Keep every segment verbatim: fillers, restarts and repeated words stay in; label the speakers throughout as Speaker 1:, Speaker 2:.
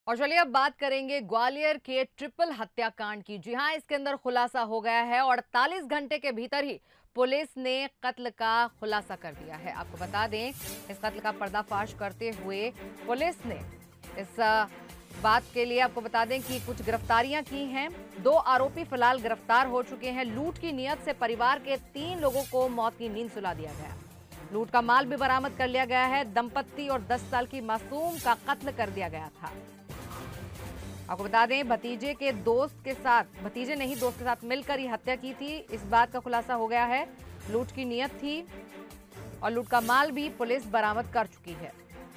Speaker 1: और चलिए अब बात करेंगे ग्वालियर के ट्रिपल हत्याकांड की। जी हां, इसके अंदर खुलासा हो गया है और अड़तालीस घंटे के भीतर ही पुलिस ने कत्ल का खुलासा कर दिया है। आपको बता दें, इस कत्ल का पर्दाफाश करते हुए पुलिस ने इस बात के लिए आपको बता दें कि कुछ गिरफ्तारियां की हैं। दो आरोपी फिलहाल गिरफ्तार हो चुके हैं। लूट की नीयत से परिवार के तीन लोगों को मौत की नींद सुला दिया गया। लूट का माल भी बरामद कर लिया गया है। दंपत्ति और दस साल की मासूम का कत्ल कर दिया गया था। आपको बता दें, भतीजे के दोस्त के साथ भतीजे ने ही दोस्त के साथ मिलकर ही हत्या की थी। इस बात का खुलासा हो गया है। लूट की नीयत थी और लूट का माल भी पुलिस बरामद कर चुकी है।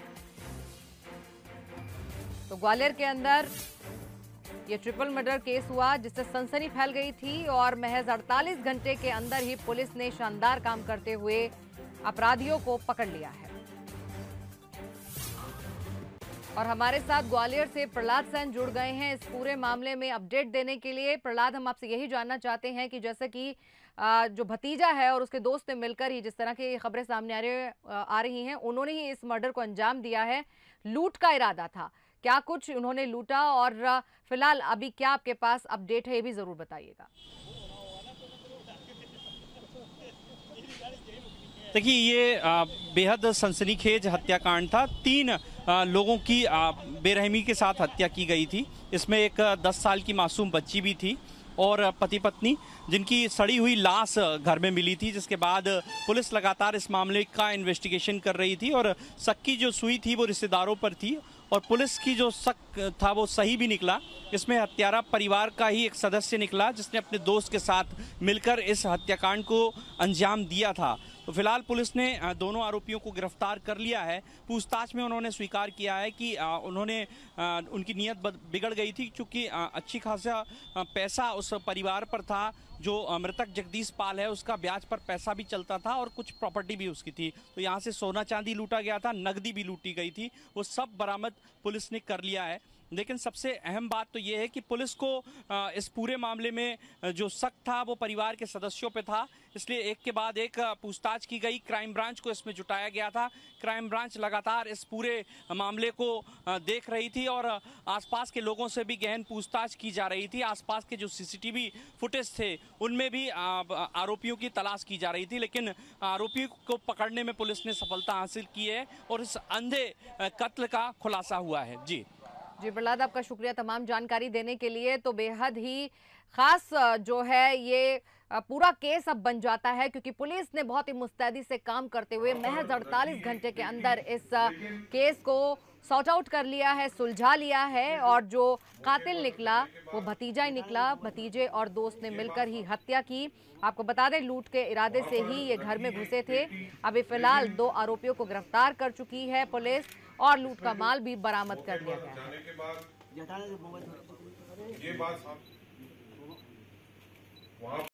Speaker 1: तो ग्वालियर के अंदर ये ट्रिपल मर्डर केस हुआ जिससे सनसनी फैल गई थी और महज अड़तालीस घंटे के अंदर ही पुलिस ने शानदार काम करते हुए अपराधियों को पकड़ लिया है। और हमारे साथ ग्वालियर से प्रहलाद सैन जुड़ गए हैं इस पूरे मामले में अपडेट देने के लिए। प्रहलाद, हम आपसे यही जानना चाहते हैं कि जैसे कि जो भतीजा है और उसके दोस्त ने मिलकर ही जिस तरह की खबरें सामने आ रही आ रही हैं, उन्होंने ही इस मर्डर को अंजाम दिया है। लूट का इरादा था, क्या कुछ उन्होंने लूटा और फिलहाल अभी क्या आपके पास अपडेट है, ये भी जरूर बताइएगा।
Speaker 2: देखिए, ये बेहद सनसनीखेज हत्याकांड था। तीन आ, लोगों की आ, बेरहमी के साथ हत्या की गई थी। इसमें एक दस साल की मासूम बच्ची भी थी और पति पत्नी, जिनकी सड़ी हुई लाश घर में मिली थी, जिसके बाद पुलिस लगातार इस मामले का इन्वेस्टिगेशन कर रही थी और शक की जो सुई थी वो रिश्तेदारों पर थी और पुलिस की जो शक था वो सही भी निकला। इसमें हत्यारा परिवार का ही एक सदस्य निकला जिसने अपने दोस्त के साथ मिलकर इस हत्याकांड को अंजाम दिया था। तो फिलहाल पुलिस ने दोनों आरोपियों को गिरफ्तार कर लिया है। पूछताछ में उन्होंने स्वीकार किया है कि उन्होंने उनकी नीयत बिगड़ गई थी, क्योंकि अच्छी खासा पैसा उस परिवार पर था। जो मृतक जगदीश पाल है उसका ब्याज पर पैसा भी चलता था और कुछ प्रॉपर्टी भी उसकी थी। तो यहाँ से सोना चांदी लूटा गया था, नकदी भी लूटी गई थी, वो सब बरामद पुलिस ने कर लिया है। लेकिन सबसे अहम बात तो ये है कि पुलिस को इस पूरे मामले में जो शक था वो परिवार के सदस्यों पे था, इसलिए एक के बाद एक पूछताछ की गई। क्राइम ब्रांच को इसमें जुटाया गया था। क्राइम ब्रांच लगातार इस पूरे मामले को देख रही थी और आसपास के लोगों से भी गहन पूछताछ की जा रही थी। आसपास के जो सीसीटीवी फुटेज थे उनमें भी आरोपियों की तलाश की जा रही थी, लेकिन आरोपियों को पकड़ने में पुलिस ने सफलता हासिल की है और इस अंधे कत्ल का खुलासा हुआ है। जी
Speaker 1: जी प्रहलाद, आपका शुक्रिया तमाम जानकारी देने के लिए। तो बेहद ही खास जो है ये पूरा केस अब बन जाता है, क्योंकि पुलिस ने बहुत ही मुस्तैदी से काम करते हुए महज अड़तालीस घंटे के अंदर इस केस को सॉर्ट आउट कर लिया है, सुलझा लिया है और जो कातिल निकला वो भतीजा ही निकला। भतीजे और दोस्त ने मिलकर ही हत्या की। आपको बता दें, लूट के इरादे से ही ये घर में घुसे थे। अभी फिलहाल दो आरोपियों को गिरफ्तार कर चुकी है पुलिस और लूट का माल भी बरामद कर लिया गया है।